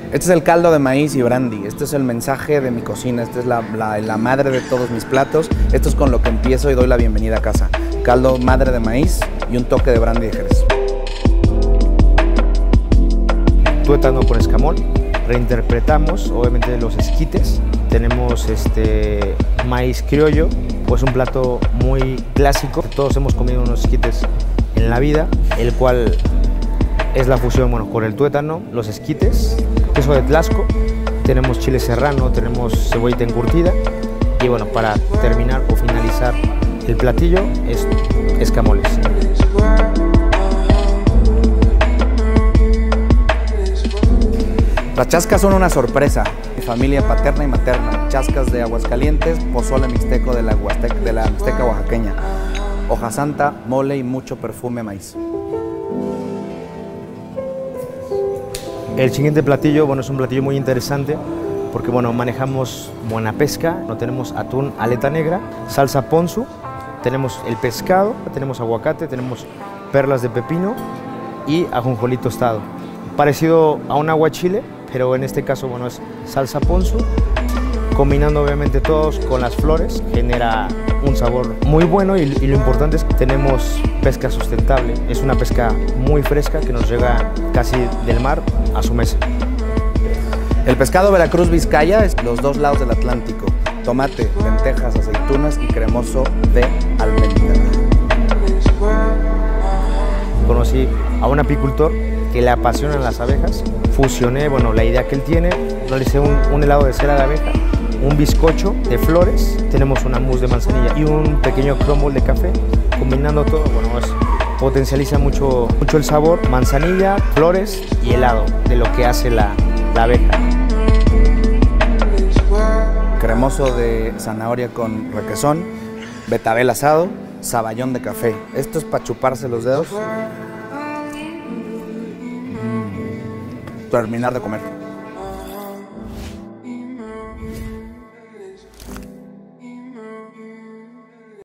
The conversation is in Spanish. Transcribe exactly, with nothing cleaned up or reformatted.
Este es el caldo de maíz y brandy, este es el mensaje de mi cocina, esta es la, la, la madre de todos mis platos, esto es con lo que empiezo y doy la bienvenida a casa. Caldo madre de maíz y un toque de brandy de Jerez. Tuétano con escamol, reinterpretamos obviamente los esquites, tenemos este maíz criollo, pues un plato muy clásico, todos hemos comido unos esquites en la vida, el cual es la fusión bueno, con el tuétano, los esquites, queso de Tlaxco, tenemos chile serrano, tenemos cebollita encurtida y bueno, para terminar o finalizar el platillo es escamoles. Las chascas son una sorpresa. Mi familia paterna y materna, chascas de Aguascalientes, pozole mixteco de la, Huastec, de la Mixteca oaxaqueña, hoja santa, mole y mucho perfume maíz. El siguiente platillo, bueno, es un platillo muy interesante porque, bueno, manejamos buena pesca, no tenemos atún, aleta negra, salsa ponzu, tenemos el pescado, tenemos aguacate, tenemos perlas de pepino y ajonjolí tostado. Parecido a un aguachile, pero en este caso, bueno, es salsa ponzu, combinando obviamente todos con las flores, genera un sabor muy bueno y, y lo importante es que tenemos pesca sustentable. Es una pesca muy fresca que nos llega casi del mar a su mesa. El pescado Veracruz-Vizcaya es los dos lados del Atlántico. Tomate, lentejas, aceitunas y cremoso de almendra. Conocí a un apicultor que le apasionan las abejas. Fusioné, bueno, la idea que él tiene, realicé un, un helado de cera de abeja, un bizcocho de flores, tenemos una mousse de manzanilla y un pequeño crumble de café. Combinando todo, bueno, es, potencializa mucho, mucho el sabor, manzanilla, flores y helado de lo que hace la, la abeja. Cremoso de zanahoria con requesón, betabel asado, saballón de café. Esto es para chuparse los dedos. Terminar de comer.